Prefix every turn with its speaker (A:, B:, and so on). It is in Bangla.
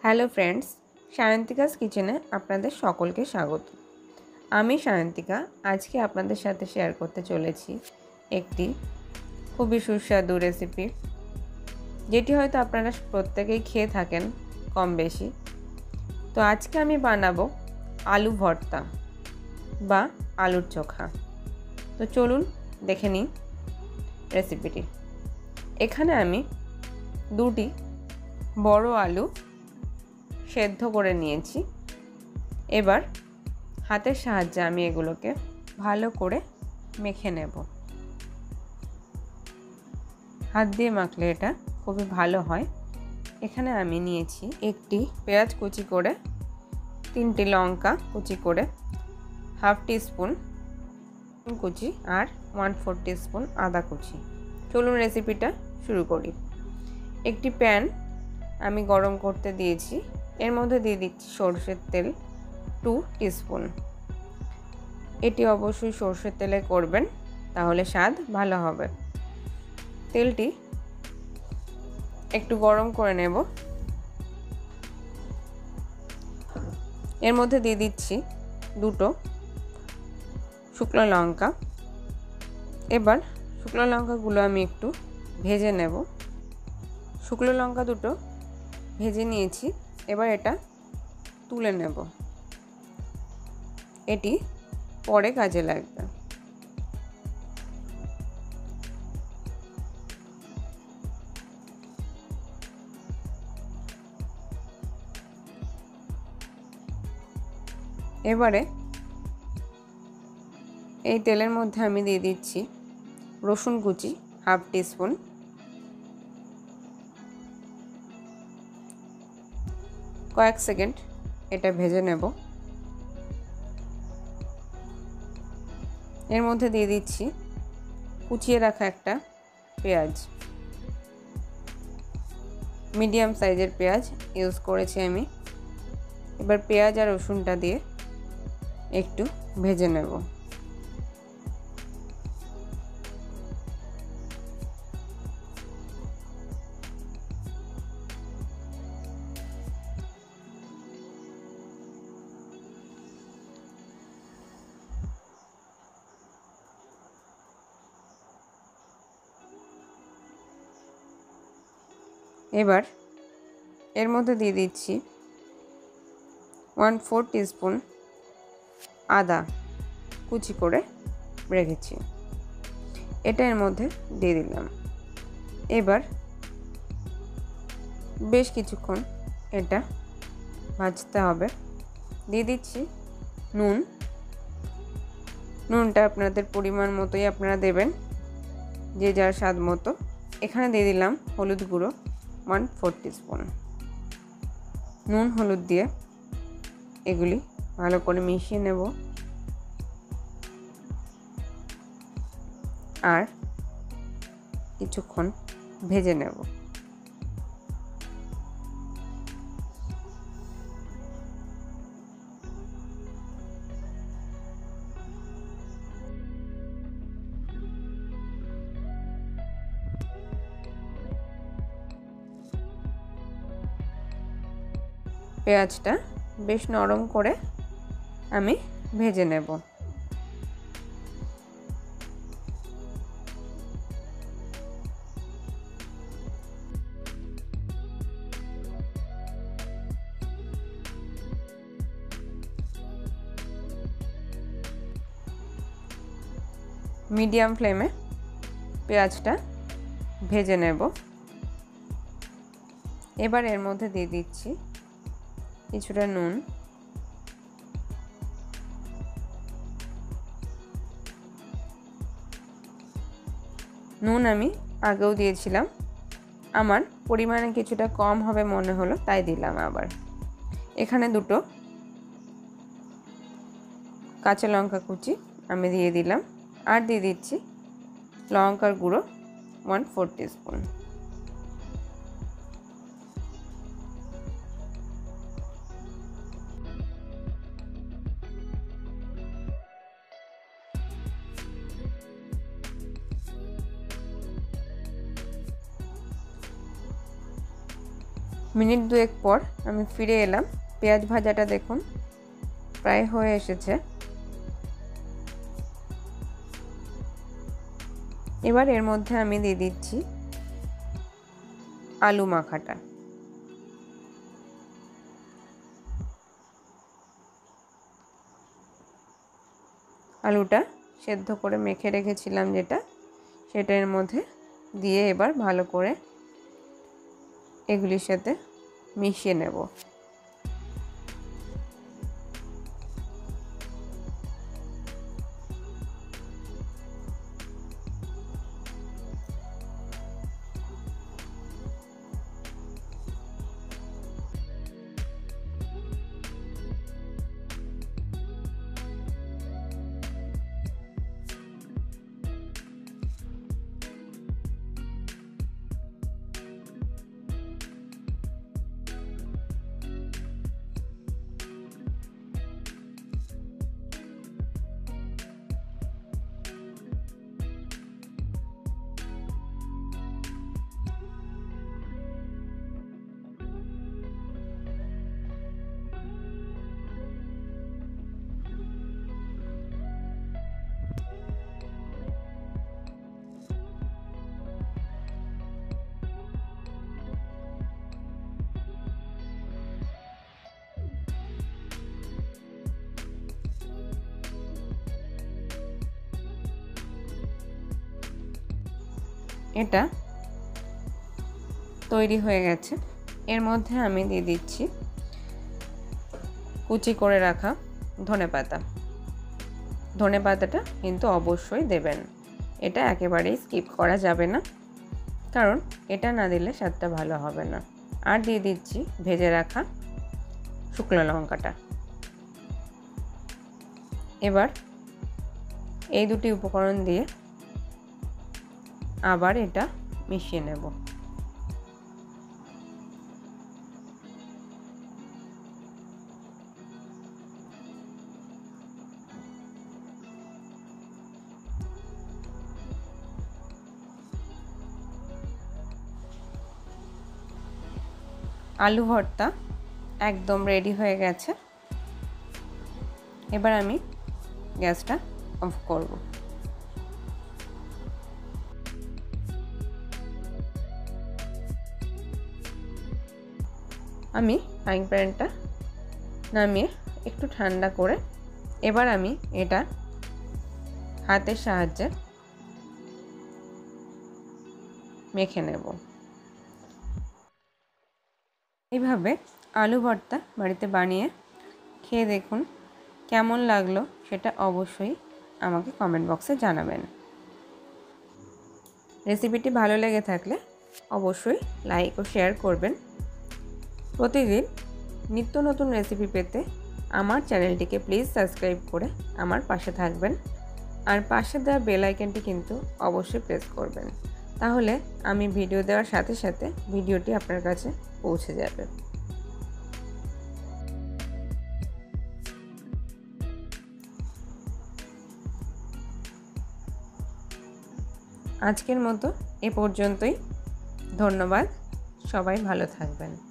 A: হ্যালো ফ্রেন্ডস, সায়ন্তিকাস কিচেনে আপনাদের সকলকে স্বাগত। আমি সায়ন্তিকা। আজকে আপনাদের সাথে শেয়ার করতে চলেছি একটি খুবই সুস্বাদু রেসিপি, যেটি হয়তো আপনারা প্রত্যেকেই খেয়ে থাকেন কম বেশি। তো আজকে আমি বানাবো আলু ভর্তা বা আলুর চোখা। তো চলুন দেখে নিই রেসিপিটি। এখানে আমি দুটি বড় আলু সেদ্ধ করে নিয়েছি। এবার হাতের সাহায্যে আমি এগুলোকে ভালো করে মেখে নেব। হাত দিয়ে মাখলে এটা খুবই ভালো হয়। এখানে আমি নিয়েছি একটি পেঁয়াজ কুচি করে, 3টি লঙ্কা কুচি করে, হাফ টিস্পুন কুচি আর 1/4 টিস্পুন আদা কুচি। চলুন রেসিপিটা শুরু করি। একটি প্যান আমি গরম করতে দিয়েছি। এর মধ্যে দিয়ে দিচ্ছি সরষের তেল 2 টিস্পুন। এটি অবশ্যই সরষের তেলে করবেন, তাহলে স্বাদ ভালো হবে। তেলটি একটু গরম করে নেব। এর মধ্যে দিয়ে দিচ্ছি 2টো শুকনো লঙ্কা। এবার শুকনো লঙ্কাগুলো আমি একটু ভেজে নেব। শুকনো লঙ্কা দুটো ভেজে নিয়েছি। এবার এটা তুলে নেব। এটি পরে কাজে লাগবে। এবারে এই তেলের মধ্যে আমি দিয়ে দিচ্ছি রসুন কুচি হাফ টিস্পুন, কয়েক সেকেন্ড এটা ভেজে নেব। এর মধ্যে দিয়ে দিচ্ছি কুচিয়ে রাখা একটা পেঁয়াজ, মিডিয়াম সাইজের পেঁয়াজ ইউজ করেছি আমি। এবার পেঁয়াজ আর রসুনটা দিয়ে একটু ভেজে নেব। এবার এর মধ্যে দিয়ে দিচ্ছি 1/4 টিস্পুন আদা কুচি করে রেখেছি, এটা এর মধ্যে দিয়ে দিলাম। এবার বেশ কিছুক্ষণ এটা ভাজতে হবে। দিয়ে দিচ্ছি নুনটা আপনাদের পরিমাণ মতোই আপনারা দেবেন, যে যার স্বাদ মতো। এখানে দিয়ে দিলাম হলুদ গুঁড়ো 1/4 টিস্পুন। নুন হলুদ দিয়ে এগুলি ভালো করে মিশিয়ে নেব আর কিছুক্ষণ ভেজে নেব। পেঁয়াজটা বেশ নরম করে আমি ভেজে নেব। মিডিয়াম ফ্লেমে পেঁয়াজটা ভেজে নেব। এবার এর মধ্যে দিয়ে দিচ্ছি কিছুটা নুন আমি আগেও দিয়েছিলাম, আমার পরিমাণে কিছুটা কম হবে মনে হলো, তাই দিলাম আবার। এখানে 2টো কাঁচা লঙ্কা কুচি আমি দিয়ে দিলাম আর দিয়ে দিচ্ছি লঙ্কার গুঁড়ো 1/4 টিস্পুন। মিনিট দুয়েক পর আমি ফিরে এলাম। পেঁয়াজ ভাজাটা দেখুন প্রায় হয়ে এসেছে। এবার এর মধ্যে আমি দিয়ে দিচ্ছি আলু মাখাটা। আলুটা সেদ্ধ করে মেখে রেখেছিলাম যেটা, সেটা এর মধ্যে দিয়ে এবার ভালো করে এগুলির সাথে মিশিয়ে নেব। এটা তৈরি হয়ে গেছে। এর মধ্যে আমি দিয়ে দিচ্ছি কুচি করে রাখা ধনেপাতা। ধনেপাতাটা কিন্তু অবশ্যই দেবেন, এটা একেবারেই স্কিপ করা যাবে না, কারণ এটা না দিলে স্বাদটা ভালো হবে না। আর দিয়ে দিচ্ছি ভেজে রাখা শুকনো লঙ্কাটা। এবার এই দুটি উপকরণ দিয়ে আবার এটা মিশিয়ে নেব। আলু ভর্তা একদম রেডি হয়ে গেছে। এবার আমি গ্যাসটা অফ করব। আমি ফ্রাইং প্যানটা নামিয়ে একটু ঠান্ডা করে এবার আমি এটা হাতের সাহায্যে মেখে নেব। এইভাবে আলু ভর্তা বাড়িতে বানিয়ে খেয়ে দেখুন, কেমন লাগলো সেটা অবশ্যই আমাকে কমেন্ট বক্সে জানাবেন। রেসিপিটি ভালো লেগে থাকলে অবশ্যই লাইক ও শেয়ার করবেন। প্রতিদিন নিত্য নতুন রেসিপি পেতে আমার চ্যানেলটিকে প্লিজ সাবস্ক্রাইব করে আমার পাশে থাকবেন। আর পাশে দেওয়া বেল আইকনটি কিন্তু অবশ্যই প্রেস করবেন, তাহলে আমি ভিডিও দেওয়ার সাথে সাথে ভিডিওটি আপনার কাছে পৌঁছে যাবে। আজকের মতো এ পর্যন্তই। ধন্যবাদ, সবাই ভালো থাকবেন।